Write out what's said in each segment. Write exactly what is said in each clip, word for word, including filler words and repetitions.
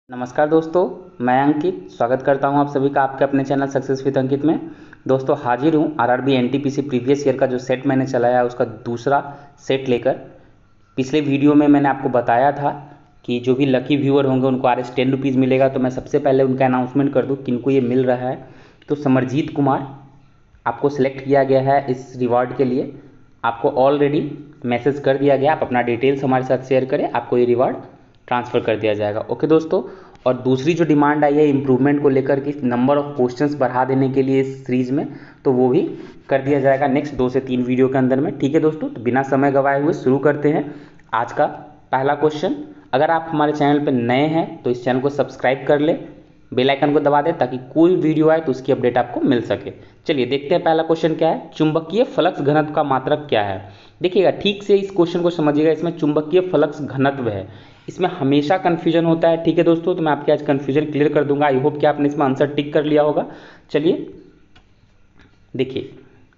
नमस्कार दोस्तों, मैं अंकित स्वागत करता हूं आप सभी का आपके अपने चैनल सक्सेस विद अंकित में। दोस्तों हाजिर हूं आरआरबी एनटीपीसी प्रीवियस ईयर का जो सेट मैंने चलाया है उसका दूसरा सेट लेकर। पिछले वीडियो में मैंने आपको बताया था कि जो भी लकी व्यूअर होंगे उनको आर एस टेन रुपीज़ मिलेगा, तो मैं सबसे पहले उनका अनाउंसमेंट कर दूँ किनको ये मिल रहा है। तो समरजीत कुमार आपको सिलेक्ट किया गया है इस रिवार्ड के लिए। आपको ऑलरेडी मैसेज कर दिया गया, आप अपना डिटेल्स हमारे साथ शेयर करें, आपको ये रिवार्ड ट्रांसफ़र कर दिया जाएगा। ओके दोस्तों, और दूसरी जो डिमांड आई है इम्प्रूवमेंट को लेकर कि नंबर ऑफ क्वेश्चंस बढ़ा देने के लिए इस सीरीज़ में, तो वो भी कर दिया जाएगा नेक्स्ट दो से तीन वीडियो के अंदर में। ठीक है दोस्तों, तो बिना समय गवाए हुए शुरू करते हैं आज का पहला क्वेश्चन। अगर आप हमारे चैनल पर नए हैं तो इस चैनल को सब्सक्राइब कर ले, बेल आइकन को दबा दें ताकि कोई वीडियो आए तो उसकी अपडेट आपको मिल सके। चलिए देखते हैं पहला क्वेश्चन क्या है। चुंबकीय फ्लक्स घनत्व का मात्रक क्या है? देखिएगा ठीक से इस क्वेश्चन को समझिएगा। इसमें चुंबकीय फ्लक्स घनत्व है, इसमें हमेशा कन्फ्यूजन होता है। ठीक है दोस्तों, तो मैं आपके आज कन्फ्यूजन क्लियर कर दूंगा। आई होप कि आपने इसमें आंसर टिक कर लिया होगा। चलिए देखिए,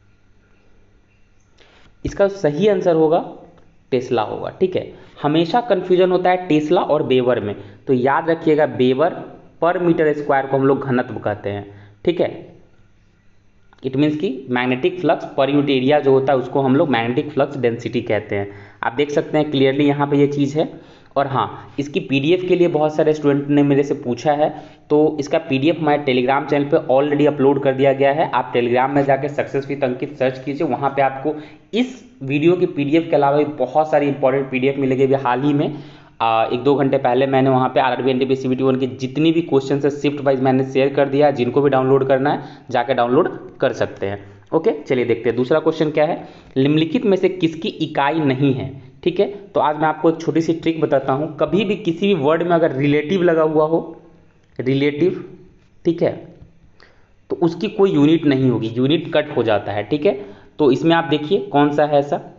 इसका सही आंसर होगा टेस्ला होगा। ठीक है, हमेशा कन्फ्यूजन होता है टेस्ला और वेबर में, तो याद रखिएगा वेबर पर मीटर स्क्वायर को हम लोग घनत्व कहते हैं। ठीक है, इट मीन्स कि magnetic flux per unit area जो होता है उसको हम लोग मैग्नेटिक फ्लक्स डेंसिटी कहते हैं। आप देख सकते हैं क्लियरली यहाँ पे ये चीज़ है। और हाँ, इसकी पीडीएफ के लिए बहुत सारे स्टूडेंट ने मेरे से पूछा है, तो इसका पीडीएफ हमारे टेलीग्राम चैनल पे ऑलरेडी अपलोड कर दिया गया है। आप टेलीग्राम में जाकर सक्सेस विद अंकित सर्च कीजिए, वहाँ पे आपको इस वीडियो की पीडीएफ के अलावा भी बहुत सारी इंपॉर्टेंट पीडीएफ मिलेगी। अभी हाल ही में आ, एक दो घंटे पहले मैंने वहाँ पे आरआरबी एनटीपीसी सीबीटी वन के जितनी भी क्वेश्चन है शिफ्ट वाइज मैंने शेयर कर दिया। जिनको भी डाउनलोड करना है जाकर डाउनलोड कर सकते हैं। ओके, चलिए देखते हैं दूसरा क्वेश्चन क्या है। निम्नलिखित में से किसकी इकाई नहीं है? ठीक है, तो आज मैं आपको एक छोटी सी ट्रिक बताता हूँ। कभी भी किसी भी वर्ड में अगर रिलेटिव लगा हुआ हो, रिलेटिव, ठीक है, तो उसकी कोई यूनिट नहीं होगी, यूनिट कट हो जाता है। ठीक है, तो इसमें आप देखिए कौन सा है ऐसा।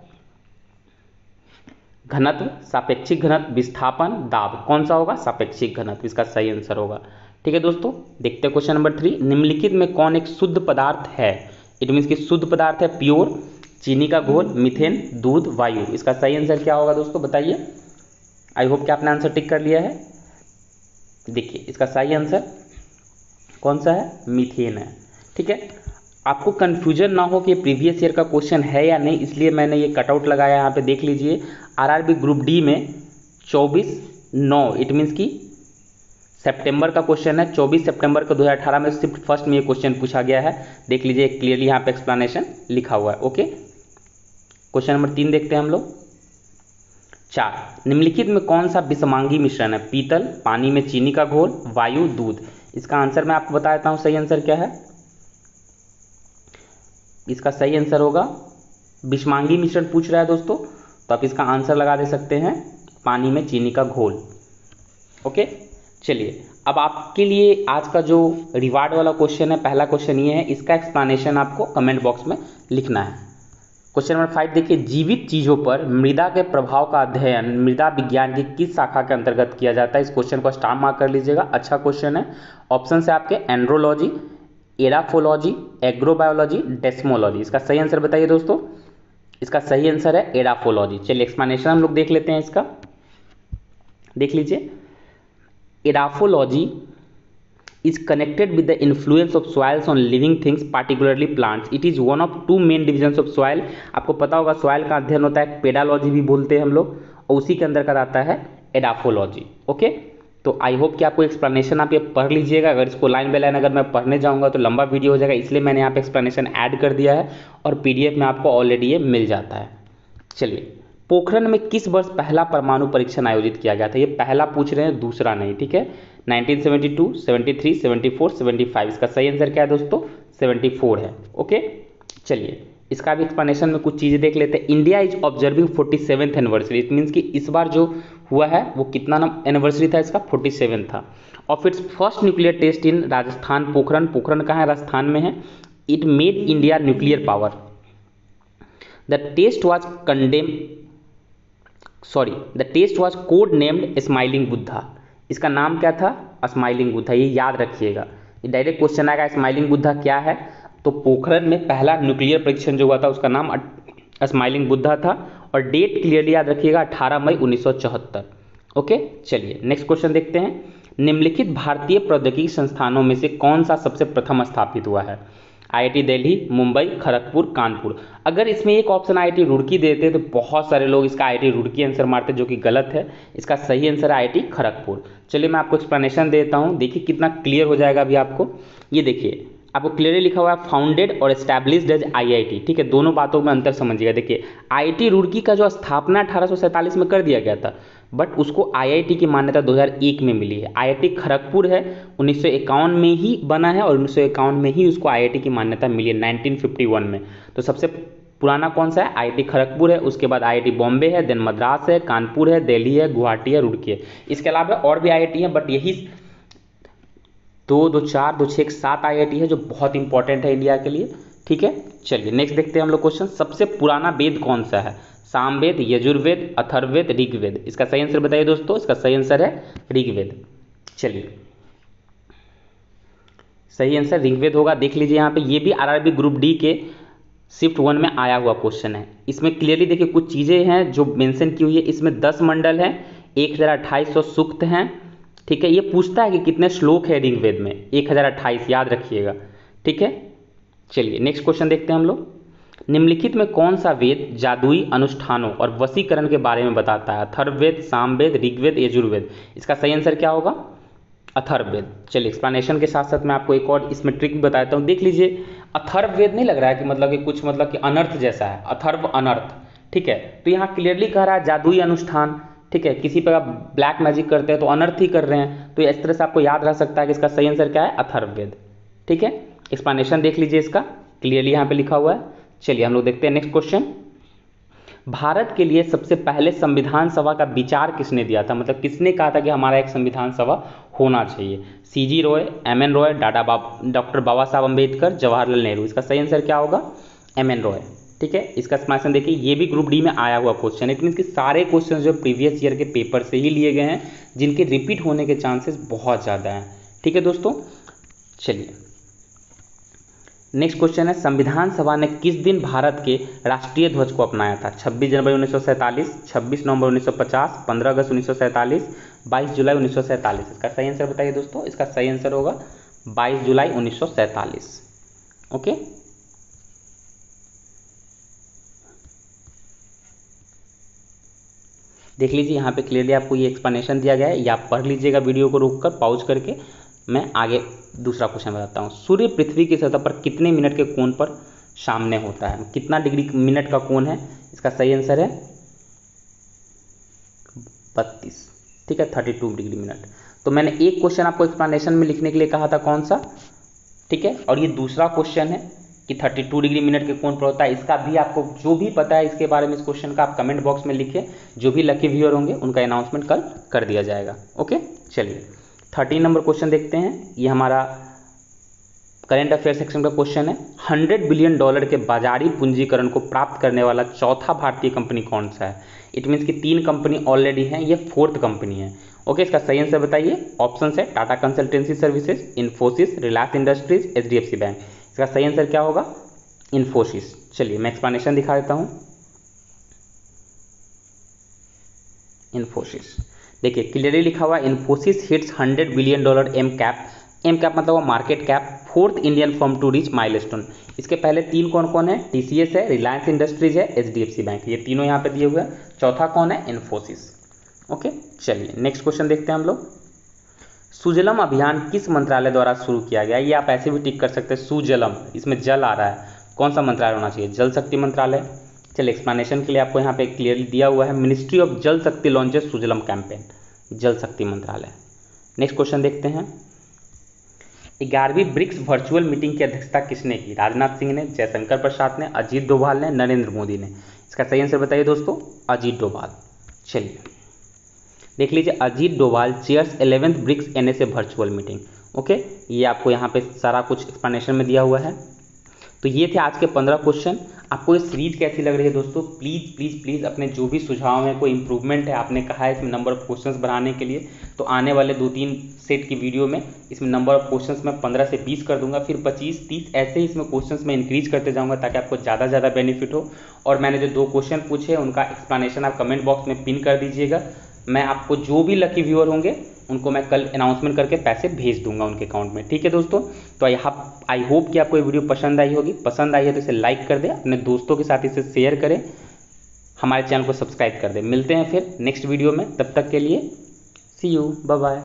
घनत्व, सापेक्षिक घनत्व, विस्थापन, दाब, कौन सा होगा? सापेक्षिक घनत्व इसका सही आंसर होगा। ठीक है दोस्तों, देखते हैं क्वेश्चन नंबर थ्री। निम्नलिखित में कौन एक शुद्ध पदार्थ है? इट मीन्स कि शुद्ध पदार्थ है प्योर। चीनी का घोल, मीथेन, दूध, वायु, इसका सही आंसर क्या होगा दोस्तों बताइए। आई होप कि आपने आंसर टिक कर लिया है। देखिए इसका सही आंसर कौन सा है? मीथेन है। ठीक है, आपको कन्फ्यूजन ना हो कि प्रीवियस ईयर का क्वेश्चन है या नहीं, इसलिए मैंने ये कटआउट लगाया। यहाँ पे देख लीजिए, आरआरबी ग्रुप डी में चौबीस नौ, इट मीन्स कि सितंबर का क्वेश्चन है। चौबीस सितंबर का दो हज़ार अठारह में शिफ्ट फर्स्ट में ये क्वेश्चन पूछा गया है। देख लीजिए क्लियरली यहाँ पे एक्सप्लेनेशन लिखा हुआ है। ओके, क्वेश्चन नंबर तीन देखते हैं हम लोग। चार, निम्नलिखित में कौन सा विषमांगी मिश्रण है? पीतल, पानी में चीनी का घोल, वायु, दूध। इसका आंसर मैं आपको बता देता हूँ सही आंसर क्या है। इसका सही आंसर होगा, विषमांगी मिश्रण पूछ रहा है दोस्तों, तो आप इसका आंसर लगा दे सकते हैं पानी में चीनी का घोल। ओके, चलिए अब आपके लिए आज का जो रिवार्ड वाला क्वेश्चन है, पहला क्वेश्चन ये है, इसका एक्सप्लेनेशन आपको कमेंट बॉक्स में लिखना है। क्वेश्चन नंबर फाइव देखिए, जीवित चीज़ों पर मृदा के प्रभाव का अध्ययन मृदा विज्ञान की किस शाखा के अंतर्गत किया जाता है? इस क्वेश्चन को स्टार मार्क कर लीजिएगा, अच्छा क्वेश्चन है। ऑप्शन है आपके एंड्रोलॉजी, एराफोलॉजी, एग्रोबायोलॉजी, डेस्मोलॉजी। इसका सही आंसर बताइए दोस्तों। इसका सही आंसर है एराफोलॉजी। चलिए एक्सप्लेनेशन हम लोग देख लेते हैं इसका। देख लीजिए, एराफोलॉजी is connected with the influence of soils on living things, particularly plants. It is one of two main divisions of soil. आपको पता होगा सॉइल का अध्ययन होता है पेडालॉजी भी बोलते हैं हम लोग, और उसी के अंदर का आता है एडाफोलॉजी। ओके, तो आई होप कि आपको एक्सप्लेनेशन आप ये पढ़ लीजिएगा। अगर इसको लाइन बाय लाइन अगर मैं पढ़ने जाऊँगा तो लंबा वीडियो हो जाएगा, इसलिए मैंने यहाँ पे एक्सप्लेनेशन ऐड कर दिया है और पीडीएफ में आपको ऑलरेडी ये मिल जाता है। चलिए, पोखरण में किस वर्ष पहला परमाणु परीक्षण आयोजित किया गया था? ये पहला पूछ रहे हैं, दूसरा नहीं। ठीक है, nineteen seventy two, seventy three, seventy four, seventy five. इसका सही आंसर क्या है दोस्तों? सेवेंटी फोर है। ओके, चलिए इसका भी एक्सप्लेनेशन में कुछ चीज़ें देख लेते हैं। India is observing forty seventh anniversary. It means कि इस बार जो हुआ है वो कितना एनिवर्सरी था इसका? फोर्टी सेवन था। Of its first nuclear test in Rajasthan. Pokhran, Pokhran कहाँ है? राजस्थान में है। It made India nuclear power. The test was condemn sorry the test was code named smiling Buddha. इसका नाम क्या था? स्माइलिंग बुद्धा। ये याद रखिएगा, ये डायरेक्ट क्वेश्चन आएगा स्माइलिंग बुद्धा क्या है। तो पोखरण में पहला न्यूक्लियर परीक्षण जो हुआ था उसका नाम स्माइलिंग बुद्धा था, और डेट क्लियरली याद रखिएगा अठारह मई उन्नीस सौ चौहत्तर। ओके, चलिए नेक्स्ट क्वेश्चन देखते हैं। निम्नलिखित भारतीय प्रौद्योगिकी संस्थानों में से कौन सा सबसे प्रथम स्थापित हुआ है? आईआईटी दिल्ली, मुंबई, खड़गपुर, कानपुर। अगर इसमें एक ऑप्शन आईआईटी रुड़की देते तो बहुत सारे लोग इसका आईआईटी रुड़की आंसर मारते, जो कि गलत है। इसका सही आंसर है आईआईटी खड़गपुर। चलिए मैं आपको एक्सप्लेनेशन देता हूँ, देखिए कितना क्लियर हो जाएगा अभी आपको। ये देखिए आपको क्लियरली लिखा हुआ है फाउंडेड और एस्टैब्लिश्ड एज आईआईटी, ठीक है। दोनों बातों में अंतर समझिएगा। देखिए आईआईटी रुड़की का जो स्थापना अठारह सौ सैंतालीस में कर दिया गया था, बट उसको आईआईटी की मान्यता दो हज़ार एक में मिली है। आईआईटी खड़गपुर है उन्नीस सौ इक्यावन में ही बना है और उन्नीस सौ इक्यावन में ही उसको आईआईटी की मान्यता मिली है उन्नीस सौ इक्यावन में। तो सबसे पुराना कौन सा है? आईआईटी खड़गपुर है। उसके बाद आईआईटी बॉम्बे है, देन मद्रास है, कानपुर है, दिल्ली है, गुवाहाटी है, रुड़की है। इसके अलावा और भी आईआईटी है, बट यही दो दो चार दो छः सात आईआईटी है जो बहुत इंपॉर्टेंट है इंडिया के लिए, ठीक है। चलिए नेक्स्ट देखते हैं हम लोग क्वेश्चन। सबसे पुराना वेद कौन सा है? सामवेद, यजुर्वेद, अथर्ववेद, ऋग्वेद। इसका सही आंसर बताइए दोस्तों। इसका सही आंसर है ऋग्वेद। चलिए सही आंसर ऋग्वेद होगा। देख लीजिए यहाँ पे, ये भी आरआरबी ग्रुप डी के शिफ्ट वन में आया हुआ क्वेश्चन है। इसमें क्लियरली देखिए कुछ चीज़ें हैं जो मेंशन की हुई है। इसमें दस मंडल हैं, एक हज़ार अट्ठाईस सौ सूक्त हैं, ठीक है। ये पूछता है कि कितने श्लोक है ऋग्वेद में, एक हज़ार अट्ठाईस, याद रखिएगा, ठीक है। चलिए नेक्स्ट क्वेश्चन देखते हैं हम लोग। निम्नलिखित में कौन सा वेद जादुई अनुष्ठानों और वशीकरण के बारे में बताता है? अथर्ववेद, सामवेद, ऋग्वेद, यजुर्वेद। इसका सही आंसर क्या होगा? अथर्ववेद। चलिए एक्सप्लेनेशन के साथ साथ मैं आपको एक और इसमें ट्रिक भी बताता हूँ। देख लीजिए अथर्ववेद नहीं लग रहा है कि मतलब कि कुछ मतलब कि अनर्थ जैसा है, अथर्व अनर्थ, ठीक है। तो यहाँ क्लियरली कह रहा है जादुई अनुष्ठान, ठीक है। किसी पर आप ब्लैक मैजिक करते हैं तो अनर्थ ही कर रहे हैं, तो इस तरह से आपको याद रह सकता है कि इसका सही आंसर क्या है? अथर्ववेद, ठीक है। एक्सप्लेनेशन देख लीजिए इसका, क्लियरली यहाँ पे लिखा हुआ है। चलिए हम लोग देखते हैं नेक्स्ट क्वेश्चन। भारत के लिए सबसे पहले संविधान सभा का विचार किसने दिया था? मतलब किसने कहा था कि हमारा एक संविधान सभा होना चाहिए? CG Roy, M N Roy, डाटा बाब डॉक्टर बाबा साहब अम्बेडकर, जवाहरलाल नेहरू। इसका सही आंसर क्या होगा? एम एन रॉय, ठीक है। इसका एक्सप्लेनेशन देखिए, ये भी ग्रुप डी में आया हुआ क्वेश्चन है। इट मीन्स कि सारे क्वेश्चन जो प्रीवियस ईयर के पेपर से ही लिए गए हैं, जिनके रिपीट होने के चांसेस बहुत ज़्यादा हैं, ठीक है दोस्तों। चलिए नेक्स्ट क्वेश्चन है, संविधान सभा ने किस दिन भारत के राष्ट्रीय ध्वज को अपनाया था? छब्बीस जनवरी उन्नीस सौ सैंतालीस, छब्बीस नवंबर उन्नीस सौ पचास, पंद्रह अगस्त उन्नीस सौ सैंतालीस, बाईस जुलाई उन्नीस सौ सैंतालीस। इसका सही आंसर बताइए दोस्तों। इसका सही आंसर होगा बाईस जुलाई उन्नीस सौ सैंतालीस। ओके, देख लीजिए यहाँ पे क्लियरली आपको ये एक्सप्लेनेशन दिया गया है, या आप पढ़ लीजिएगा वीडियो को रोककर पॉज करके। मैं आगे दूसरा क्वेश्चन बताता हूँ। सूर्य पृथ्वी की सतह पर कितने मिनट के कोण पर सामने होता है? कितना डिग्री मिनट का कोण है? इसका सही आंसर है बत्तीस, ठीक है, थर्टी टू डिग्री मिनट। तो मैंने एक क्वेश्चन आपको एक्सप्लेनेशन में लिखने के लिए कहा था, कौन सा, ठीक है, और ये दूसरा क्वेश्चन है कि थर्टी टू डिग्री मिनट के कोण पर होता है। इसका भी आपको जो भी पता है इसके बारे में इस क्वेश्चन का, आप कमेंट बॉक्स में लिखिए। जो भी लकी व्यूअर होंगे उनका अनाउंसमेंट कल कर दिया जाएगा। ओके, चलिए थर्टीन नंबर क्वेश्चन देखते हैं। ये हमारा करेंट अफेयर सेक्शन का क्वेश्चन है। हंड्रेड बिलियन डॉलर के बाजारी पूंजीकरण को प्राप्त करने वाला चौथा भारतीय कंपनी कौन सा है? इट मीन्स कि तीन कंपनी ऑलरेडी हैं, ये फोर्थ कंपनी है। ओके, इसका सही आंसर बताइए। ऑप्शन है Tata consultancy services, Infosys, Reliance industries, H D F C bank. इसका सही आंसर क्या होगा? इन्फोसिस। चलिए मैं एक्सप्लेनेशन दिखा देता हूं। इन्फोसिस देखिए क्लियरली लिखा हुआ है, Infosys hits hundred billion dollar M cap. M cap मतलब वो market cap, fourth Indian firm to reach milestone. इसके पहले तीन कौन कौन है? टीसीएस है, रिलायंस इंडस्ट्रीज है, H D F C bank. ये तीनों यहाँ पे दिए हुए हैं। चौथा कौन है? इन्फोसिस। ओके, चलिए नेक्स्ट क्वेश्चन देखते हैं हम लोग। सुजलम अभियान किस मंत्रालय द्वारा शुरू किया गया? ये आप ऐसे भी टिक कर सकते हैं, सुजलम, इसमें जल आ रहा है, कौन सा मंत्रालय होना चाहिए? जल शक्ति मंत्रालय। चलिए एक्सप्लेनेशन के लिए आपको यहाँ पे क्लियरली दिया हुआ है, मिनिस्ट्री ऑफ जल शक्ति लॉन्चेस सुजलम कैंपेन, जल शक्ति मंत्रालय। नेक्स्ट क्वेश्चन देखते हैं। ग्यारहवीं ब्रिक्स वर्चुअल मीटिंग की अध्यक्षता किसने की? राजनाथ सिंह ने, जयशंकर प्रसाद ने, अजीत डोभाल ने, नरेंद्र मोदी ने। इसका सही आंसर बताइए दोस्तों। अजीत डोभाल। चलिए देख लीजिए, Ajit Doval chairs eleventh BRICS NSA virtual meeting. Okay, ये आपको यहाँ पे सारा कुछ एक्सप्लेनेशन में दिया हुआ है। तो ये थे आज के पंद्रह क्वेश्चन। आपको ये सीरीज कैसी लग रही है दोस्तों? प्लीज़ प्लीज़ प्लीज़ अपने जो भी सुझाव हैं, कोई इंप्रूवमेंट है, आपने कहा है इसमें नंबर ऑफ क्वेश्चंस बढ़ाने के लिए, तो आने वाले दो तीन सेट की वीडियो में इसमें नंबर ऑफ क्वेश्चंस मैं पंद्रह से बीस कर दूंगा, फिर पच्चीस तीस ऐसे ही इसमें क्वेश्चंस मैं इंक्रीज करते जाऊँगा ताकि आपको ज़्यादा ज़्यादा बेनिफिट हो। और मैंने जो दो क्वेश्चन पूछे उनका एक्सप्लेनेशन आप कमेंट बॉक्स में पिन कर दीजिएगा। मैं आपको जो भी लकी व्यूअर होंगे उनको मैं कल अनाउंसमेंट करके पैसे भेज दूंगा उनके अकाउंट में। ठीक है दोस्तों, तो आई आई होप कि आपको ये वीडियो पसंद आई होगी। पसंद आई है तो इसे लाइक कर दें, अपने दोस्तों के साथ इसे शेयर करें, हमारे चैनल को सब्सक्राइब कर दें। मिलते हैं फिर नेक्स्ट वीडियो में, तब तक के लिए सी यू, बाय बाय।